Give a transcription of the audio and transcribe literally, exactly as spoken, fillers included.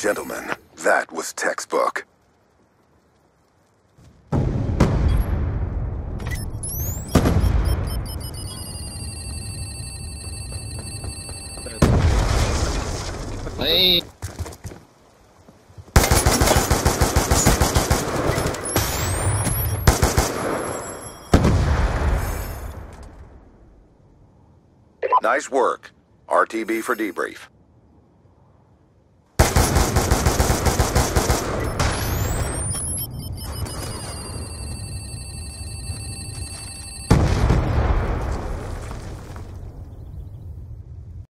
Gentlemen, that was textbook. Hey. Nice work. R T B for debrief.